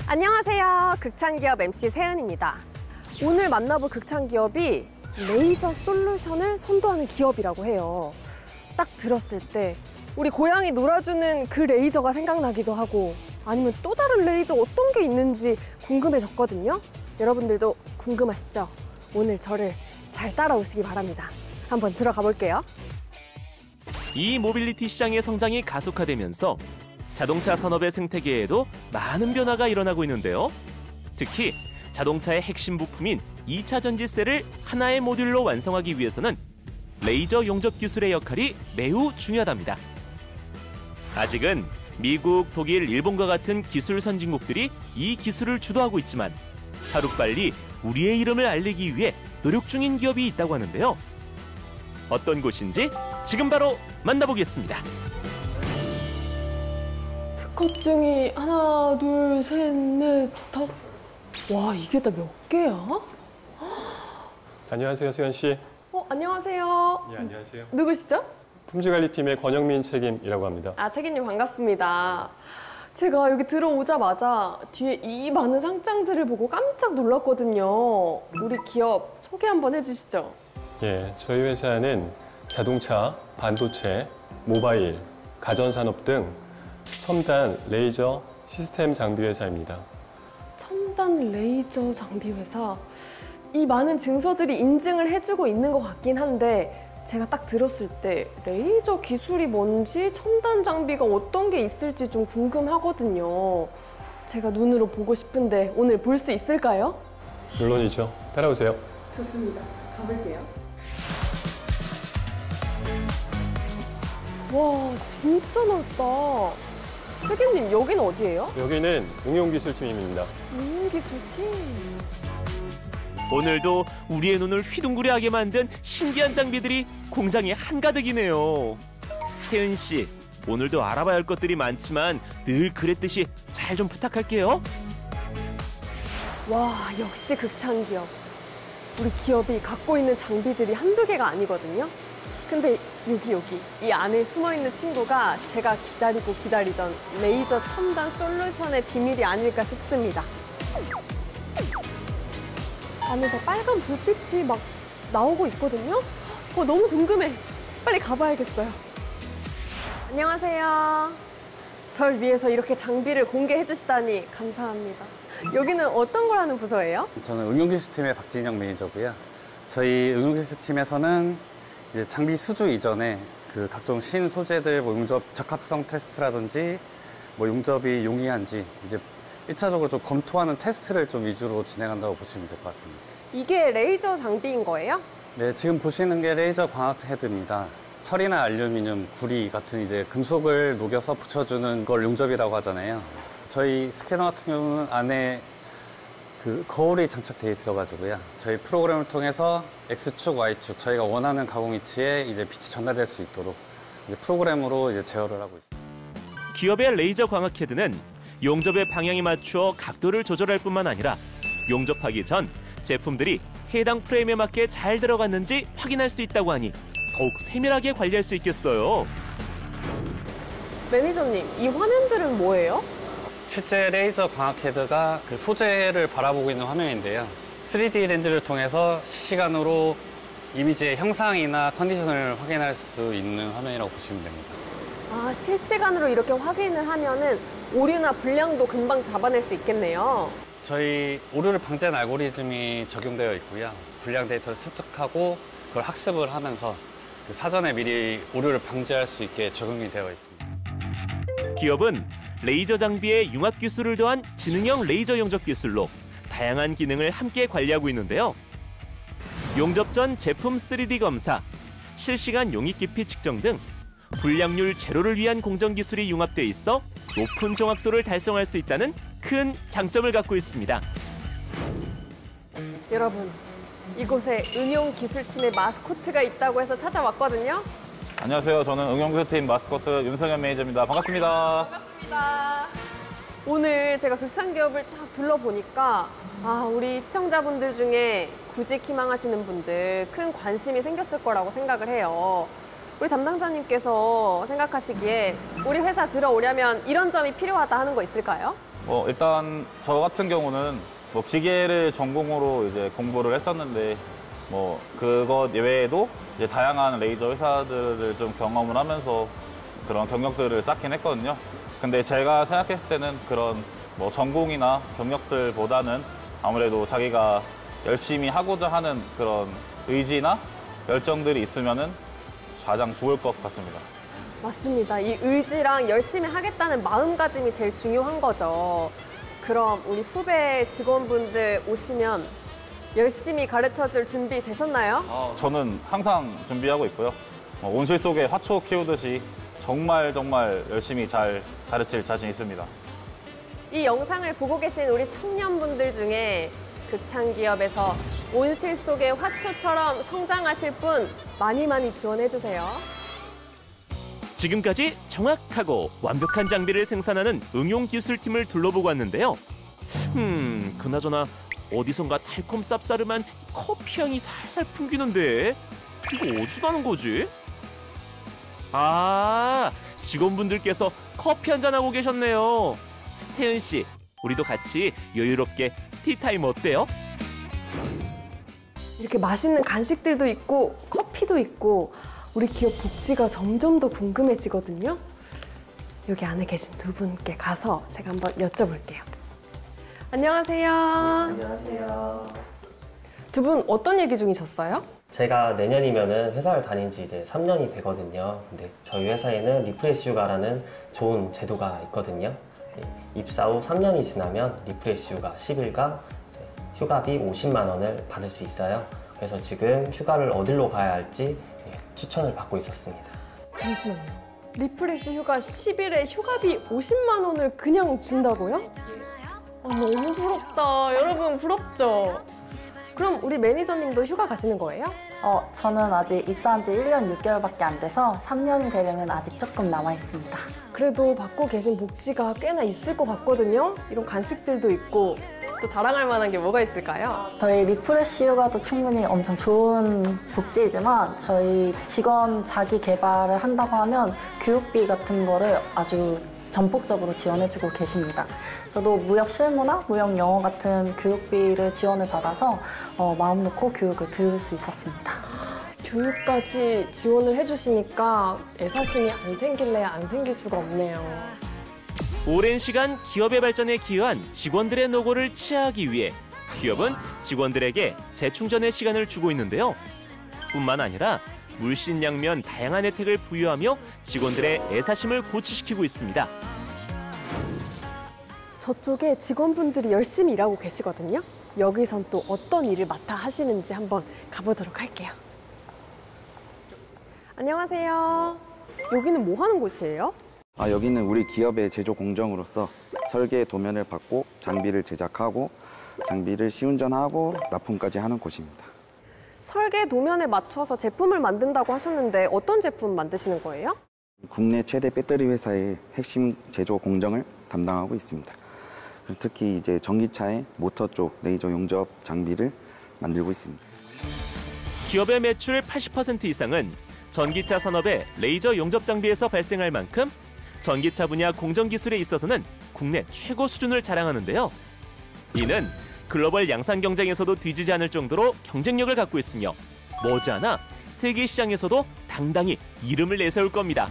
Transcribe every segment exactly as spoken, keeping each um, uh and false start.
안녕하세요. 극찬기업 엠씨 세은입니다. 오늘 만나볼 극찬기업이 레이저 솔루션을 선도하는 기업이라고 해요. 딱 들었을 때 우리 고양이 놀아주는 그 레이저가 생각나기도 하고 아니면 또 다른 레이저 어떤 게 있는지 궁금해졌거든요. 여러분들도 궁금하시죠? 오늘 저를 잘 따라오시기 바랍니다. 한번 들어가 볼게요. 이 모빌리티 시장의 성장이 가속화되면서 자동차 산업의 생태계에도 많은 변화가 일어나고 있는데요. 특히 자동차의 핵심 부품인 이 차 전지셀을 하나의 모듈로 완성하기 위해서는 레이저 용접 기술의 역할이 매우 중요하답니다. 아직은 미국, 독일, 일본과 같은 기술 선진국들이 이 기술을 주도하고 있지만 하루빨리 우리의 이름을 알리기 위해 노력 중인 기업이 있다고 하는데요. 어떤 곳인지 지금 바로 만나보겠습니다. 특허증이 하나, 둘, 셋, 넷, 다섯... 와, 이게 다 몇 개야? 안녕하세요, 수현 씨. 어, 안녕하세요. 예, 안녕하세요. 누구시죠? 품질관리팀의 권영민 책임이라고 합니다. 아, 책임님 반갑습니다. 제가 여기 들어오자마자 뒤에 이 많은 상장들을 보고 깜짝 놀랐거든요. 우리 기업 소개 한번 해주시죠. 예, 저희 회사는 자동차, 반도체, 모바일, 가전산업 등 첨단 레이저 시스템 장비 회사입니다. 첨단 레이저 장비 회사. 이 많은 증서들이 인증을 해주고 있는 것 같긴 한데 제가 딱 들었을 때 레이저 기술이 뭔지 첨단 장비가 어떤 게 있을지 좀 궁금하거든요. 제가 눈으로 보고 싶은데 오늘 볼 수 있을까요? 물론이죠. 따라오세요. 좋습니다. 가볼게요. 와, 진짜 넓다. 책임님, 여기는 어디예요? 여기는 응용기술팀입니다. 응용기술팀. 오늘도 우리의 눈을 휘둥그레하게 만든 신기한 장비들이 공장에 한가득이네요. 세은 씨, 오늘도 알아봐야 할 것들이 많지만 늘 그랬듯이 잘 좀 부탁할게요. 와, 역시 극찬기업. 우리 기업이 갖고 있는 장비들이 한두 개가 아니거든요. 근데 여기 여기 이 안에 숨어있는 친구가 제가 기다리고 기다리던 레이저 첨단 솔루션의 비밀이 아닐까 싶습니다. 안에서 빨간 불빛이 막 나오고 있거든요. 어, 너무 궁금해. 빨리 가봐야겠어요. 안녕하세요. 절 위해서 이렇게 장비를 공개해 주시다니 감사합니다. 여기는 어떤 걸 하는 부서예요? 저는 응용기술팀의 박진영 매니저고요. 저희 응용기술팀에서는 이제 장비 수주 이전에 그 각종 신소재들 뭐 용접 적합성 테스트라든지 뭐 용접이 용이한지 이제 일 차적으로 좀 검토하는 테스트를 좀 위주로 진행한다고 보시면 될 것 같습니다. 이게 레이저 장비인 거예요? 네, 지금 보시는 게 레이저 광학 헤드입니다. 철이나 알루미늄, 구리 같은 이제 금속을 녹여서 붙여주는 걸 용접이라고 하잖아요. 저희 스캐너 같은 경우는 안에 그 거울이 장착돼 있어가지고요. 저희 프로그램을 통해서 X축, Y축 저희가 원하는 가공 위치에 이제 빛이 전달될 수 있도록 이제 프로그램으로 이제 제어를 하고 있습니다. 기업의 레이저 광학 헤드는 용접의 방향에 맞추어 각도를 조절할 뿐만 아니라 용접하기 전 제품들이 해당 프레임에 맞게 잘 들어갔는지 확인할 수 있다고 하니 더욱 세밀하게 관리할 수 있겠어요. 매니저님, 이 화면들은 뭐예요? 실제 레이저 광학 헤드가 그 소재를 바라보고 있는 화면인데요. 쓰리디 렌즈를 통해서 실시간으로 이미지의 형상이나 컨디션을 확인할 수 있는 화면이라고 보시면 됩니다. 아, 실시간으로 이렇게 확인을 하면은 오류나 불량도 금방 잡아낼 수 있겠네요. 저희 오류를 방지하는 알고리즘이 적용되어 있고요. 불량 데이터를 습득하고 그걸 학습을 하면서 그 사전에 미리 오류를 방지할 수 있게 적용이 되어 있습니다. 기업은 레이저 장비에 융합 기술을 더한 지능형 레이저 용접 기술로 다양한 기능을 함께 관리하고 있는데요. 용접 전 제품 쓰리디 검사, 실시간 용입 깊이 측정 등 불량률 제로를 위한 공정 기술이 융합돼 있어 높은 정확도를 달성할 수 있다는 큰 장점을 갖고 있습니다. 여러분, 이곳에 응용기술팀의 마스코트가 있다고 해서 찾아왔거든요. 안녕하세요. 저는 응용기술팀 마스코트 윤성현 매니저입니다. 반갑습니다. 반갑습니다. 오늘 제가 극찬기업을 쫙 둘러보니까 아, 우리 시청자분들 중에 구직 희망하시는 분들 큰 관심이 생겼을 거라고 생각을 해요. 우리 담당자님께서 생각하시기에 우리 회사 들어오려면 이런 점이 필요하다 하는 거 있을까요? 뭐 일단 저 같은 경우는 뭐 기계를 전공으로 이제 공부를 했었는데 뭐 그것 외에도 이제 다양한 레이저 회사들을 좀 경험을 하면서 그런 경력들을 쌓긴 했거든요. 근데 제가 생각했을 때는 그런 뭐 전공이나 경력들보다는 아무래도 자기가 열심히 하고자 하는 그런 의지나 열정들이 있으면은 가장 좋을 것 같습니다. 맞습니다. 이 의지랑 열심히 하겠다는 마음가짐이 제일 중요한 거죠. 그럼 우리 후배 직원분들 오시면 열심히 가르쳐줄 준비 되셨나요? 어, 저는 항상 준비하고 있고요. 어, 온실 속에 화초 키우듯이 정말 정말 열심히 잘 가르칠 자신 있습니다. 이 영상을 보고 계신 우리 청년분들 중에 극찬기업에서 온실 속의 화초처럼 성장하실 분 많이 많이 지원해주세요. 지금까지 정확하고 완벽한 장비를 생산하는 응용기술팀을 둘러보고 왔는데요. 음, 그나저나 어디선가 달콤 쌉싸름한 커피 향이 살살 풍기는데 이거 어디서 나는 거지? 아, 직원분들께서 커피 한잔하고 계셨네요. 세은 씨, 우리도 같이 여유롭게 티타임 어때요? 이렇게 맛있는 간식들도 있고 커피도 있고 우리 기업 복지가 점점 더 궁금해지거든요. 여기 안에 계신 두 분께 가서 제가 한번 여쭤볼게요. 안녕하세요. 안녕하세요. 두 분 어떤 얘기 중이셨어요? 제가 내년이면은 회사를 다닌 지 이제 삼 년이 되거든요. 근데 저희 회사에는 리프레시 휴가라는 좋은 제도가 있거든요. 입사 후 삼 년이 지나면 리프레시 휴가 십 일과 이제 휴가비 오십만 원을 받을 수 있어요. 그래서 지금 휴가를 어디로 가야 할지 추천을 받고 있었습니다. 잠시만요. 리프레시 휴가 십 일에 휴가비 오십만 원을 그냥 준다고요? 아, 너무 부럽다. 여러분 부럽죠? 그럼 우리 매니저님도 휴가 가시는 거예요? 어, 저는 아직 입사한 지 일 년 육 개월밖에 안 돼서 삼 년이 되려면 아직 조금 남아 있습니다. 그래도 받고 계신 복지가 꽤나 있을 것 같거든요. 이런 간식들도 있고 또 자랑할 만한 게 뭐가 있을까요? 저희 리프레시 휴가도 충분히 엄청 좋은 복지이지만 저희 직원 자기 개발을 한다고 하면 교육비 같은 거를 아주 전폭적으로 지원해주고 계십니다. 저도 무역 실무나 무역 영어 같은 교육비를 지원을 받아서 어, 마음 놓고 교육을 들을 수 있었습니다. 교육까지 지원을 해주시니까 애사심이 안 생길래야 안 생길 수가 없네요. 오랜 시간 기업의 발전에 기여한 직원들의 노고를 치하하기 위해 기업은 직원들에게 재충전의 시간을 주고 있는데요. 뿐만 아니라 물신양면 다양한 혜택을 부여하며 직원들의 애사심을 고취시키고 있습니다. 저쪽에 직원분들이 열심히 일하고 계시거든요. 여기선 또 어떤 일을 맡아 하시는지 한번 가보도록 할게요. 안녕하세요. 여기는 뭐 하는 곳이에요? 아, 여기는 우리 기업의 제조 공정으로서 설계 도면을 받고 장비를 제작하고 장비를 시운전하고 납품까지 하는 곳입니다. 설계 도면에 맞춰서 제품을 만든다고 하셨는데 어떤 제품 만드시는 거예요? 국내 최대 배터리 회사의 핵심 제조 공정을 담당하고 있습니다. 특히 이제 전기차의 모터 쪽 레이저 용접 장비를 만들고 있습니다. 기업의 매출 팔십 퍼센트 이상은 전기차 산업의 레이저 용접 장비에서 발생할 만큼 전기차 분야 공정 기술에 있어서는 국내 최고 수준을 자랑하는데요. 이는 글로벌 양산 경쟁에서도 뒤지지 않을 정도로 경쟁력을 갖고 있으며 머지않아 세계 시장에서도 당당히 이름을 내세울 겁니다.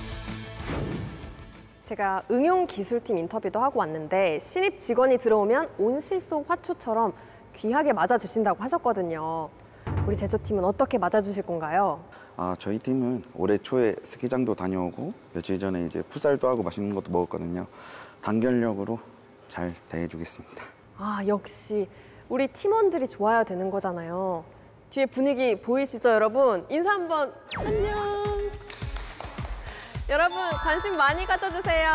제가 응용기술팀 인터뷰도 하고 왔는데 신입 직원이 들어오면 온실 속 화초처럼 귀하게 맞아주신다고 하셨거든요. 우리 제조팀은 어떻게 맞아주실 건가요? 아, 저희 팀은 올해 초에 스키장도 다녀오고 며칠 전에 이제 풋살도 하고 맛있는 것도 먹었거든요. 단결력으로 잘 대해주겠습니다. 아, 역시 우리 팀원들이 좋아야 되는 거잖아요. 뒤에 분위기 보이시죠, 여러분? 인사 한번. 안녕. 여러분, 관심 많이 가져주세요.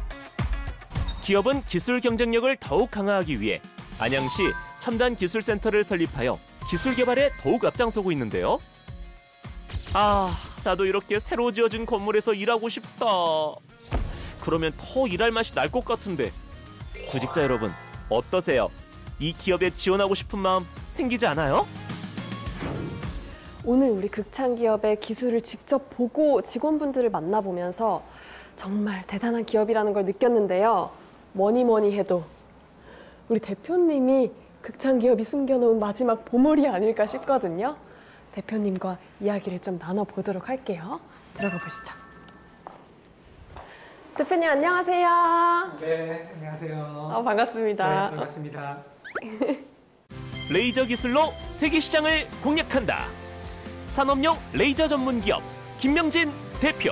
기업은 기술 경쟁력을 더욱 강화하기 위해 안양시 첨단 기술센터를 설립하여 기술 개발에 더욱 앞장서고 있는데요. 아, 나도 이렇게 새로 지어진 건물에서 일하고 싶다. 그러면 더 일할 맛이 날 것 같은데. 구직자 여러분, 어떠세요? 이 기업에 지원하고 싶은 마음 생기지 않아요? 오늘 우리 극찬기업의 기술을 직접 보고 직원분들을 만나보면서 정말 대단한 기업이라는 걸 느꼈는데요. 뭐니 뭐니 해도 우리 대표님이 극찬기업이 숨겨놓은 마지막 보물이 아닐까 싶거든요. 대표님과 이야기를 좀 나눠보도록 할게요. 들어가 보시죠. 대표님 안녕하세요. 네, 안녕하세요. 아, 반갑습니다. 네, 반갑습니다. 레이저 기술로 세계 시장을 공략한다. 산업용 레이저 전문 기업 김명진 대표.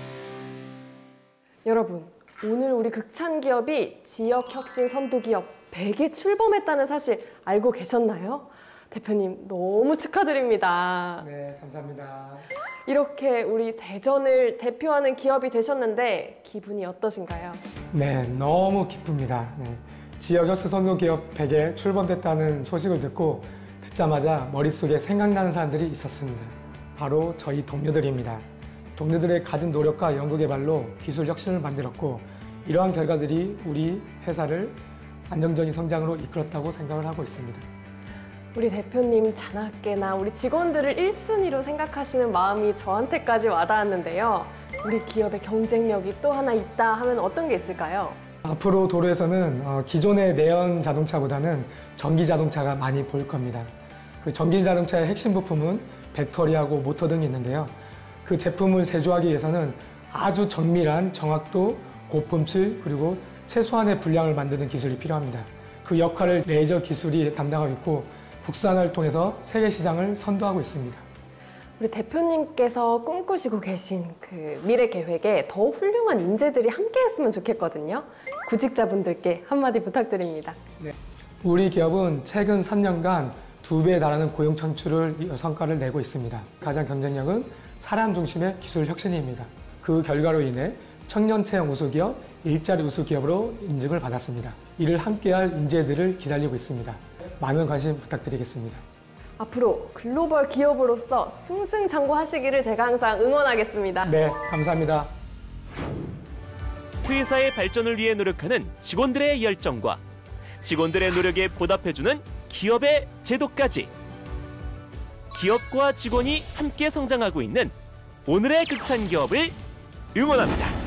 여러분, 오늘 우리 극찬기업이 지역혁신 선도기업 백에 출범했다는 사실 알고 계셨나요? 대표님 너무 축하드립니다. 네, 감사합니다. 이렇게 우리 대전을 대표하는 기업이 되셨는데 기분이 어떠신가요? 네, 너무 기쁩니다. 네, 지역 혁신 선도 기업 백에 출범됐다는 소식을 듣고 듣자마자 머릿속에 생각나는 사람들이 있었습니다. 바로 저희 동료들입니다. 동료들의 가진 노력과 연구개발로 기술 혁신을 만들었고 이러한 결과들이 우리 회사를 안정적인 성장으로 이끌었다고 생각을 하고 있습니다. 우리 대표님 자나깨나 우리 직원들을 일 순위로 생각하시는 마음이 저한테까지 와닿았는데요. 우리 기업의 경쟁력이 또 하나 있다 하면 어떤 게 있을까요? 앞으로 도로에서는 어, 기존의 내연 자동차보다는 전기 자동차가 많이 보일 겁니다. 그 전기 자동차의 핵심 부품은 배터리하고 모터 등이 있는데요. 그 제품을 제조하기 위해서는 아주 정밀한 정확도, 고품질, 그리고 최소한의 분량을 만드는 기술이 필요합니다. 그 역할을 레이저 기술이 담당하고 있고 국산화를 통해서 세계 시장을 선도하고 있습니다. 우리 대표님께서 꿈꾸시고 계신 그 미래 계획에 더 훌륭한 인재들이 함께 했으면 좋겠거든요. 구직자분들께 한마디 부탁드립니다. 네. 우리 기업은 최근 삼 년간 두 배에 달하는 고용 창출을 성과를 내고 있습니다. 가장 경쟁력은 사람 중심의 기술 혁신입니다. 그 결과로 인해 청년 채용 우수기업, 일자리 우수기업으로 인증을 받았습니다. 이를 함께할 인재들을 기다리고 있습니다. 많은 관심 부탁드리겠습니다. 앞으로 글로벌 기업으로서 승승장구하시기를 제가 항상 응원하겠습니다. 네, 감사합니다. 회사의 발전을 위해 노력하는 직원들의 열정과 직원들의 노력에 보답해주는 기업의 제도까지. 기업과 직원이 함께 성장하고 있는 오늘의 극찬기업을 응원합니다.